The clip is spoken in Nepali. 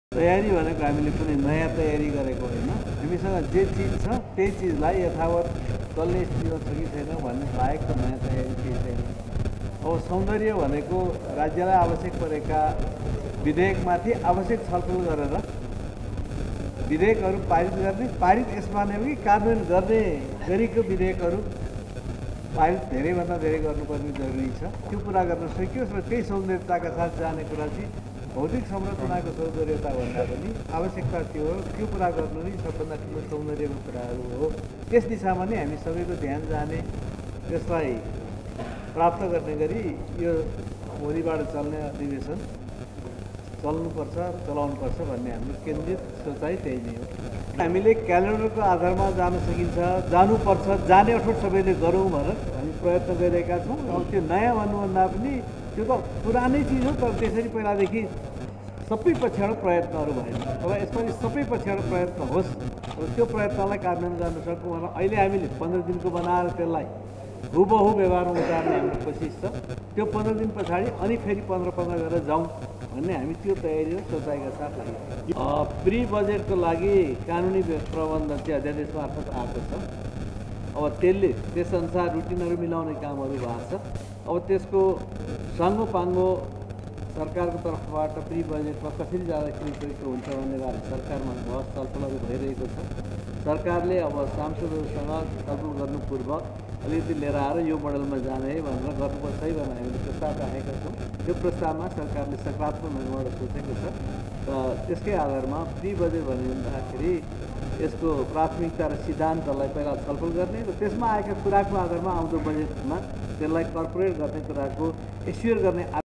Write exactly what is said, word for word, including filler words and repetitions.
तयारी भनेको हामीले कुनै नयाँ तयारी गरेको होइन। हामीसँग जे चिज छ त्यही चिजलाई यथावत चल्ने स्थितिमा छ कि छैन भन्ने बाहेक त नयाँ तयारी केही छैन। अब सौन्दर्य भनेको राज्यलाई आवश्यक परेका विधेयकमाथि आवश्यक छलफल गरेर विधेयकहरू पारित गर्ने, पारित यसमा नै कि कार्यान्वयन गर्ने गरेको विधेयकहरू पारित धेरैभन्दा धेरै गर्नुपर्ने जरुरी छ। त्यो कुरा गर्न सकियोस् र त्यही सौन्दर्यताका साथ जाने कुरा चाहिँ भौतिक संरचनाको सौन्दर्यता भन्दा पनि आवश्यकता त्यो हो। त्यो कुरा गर्नु नै सबभन्दा ठुलो सौन्दर्यको कुराहरू हो। त्यस दिशामा नै हामी सबैको ध्यान जाने, त्यसलाई प्राप्त गर्ने गरी यो भोलिबाट चल्ने अधिवेशन चल्नुपर्छ, चलाउनुपर्छ भन्ने हाम्रो केन्द्रित सोचाइ त्यही नै हो। हामीले क्यालेन्डरको आधारमा जान सकिन्छ, जानुपर्छ, जाने अठोट सबैले गरौँ भनेर हामी प्रयत्न गरिरहेका छौँ। अब त्यो नयाँ भन्नुभन्दा पनि त्यो त पुरानै चिज हो, तर त्यसरी पहिलादेखि सबै पक्षबाट प्रयत्नहरू भएन। तर यसपालि सबै पक्षबाट प्रयत्न होस् र त्यो प्रयत्नलाई कार्यान्वयन गर्न सकौँ भनेर अहिले हामीले पन्ध्र दिनको बनाएर त्यसलाई हुबहु व्यवहारमा उतार्ने हाम्रो कोसिस छ। त्यो पन्ध्र दिन पछाडि अनि फेरि पन्ध्र पन्ध्र गरेर जाउँ भन्ने हामी त्यो तयारी र सोचाइका साथ लागिरहेका छौँ। प्री बजेटको लागि कानुनी प्रबन्ध चाहिँ अध्यादेश मार्फत आएको छ। अब त्यसले त्यसअनुसार रुटिनहरू मिलाउने कामहरू भएको छ। अब त्यसको साङ्गो पाङ्गो सरकारको तर्फबाट प्री बजेटमा कसरी जाँदाखेरि प्रयोग हुन्छ भन्ने बारे सरकारमा बहस छलफलहरू भइरहेको छ। सरकारले अब सांसदहरूसँग छलफल गर्नु पूर्व अलिकति लिएर आएर यो मोडलमा जाने है भनेर गर्नुपर्छ है भनेर हामीले प्रस्ताव राखेका छौँ। त्यो प्रस्तावमा सरकारले सकारात्मक ढङ्गबाट सोचेको छ र त्यसकै आधारमा प्री बजेट भन्दाखेरि यसको प्राथमिकता र सिद्धान्तलाई पहिला छलफल गर्ने र त्यसमा आएका कुराको आधारमा आउँदो बजेटमा त्यसलाई कर्पोरेट गर्ने कुराको एस्योर गर्ने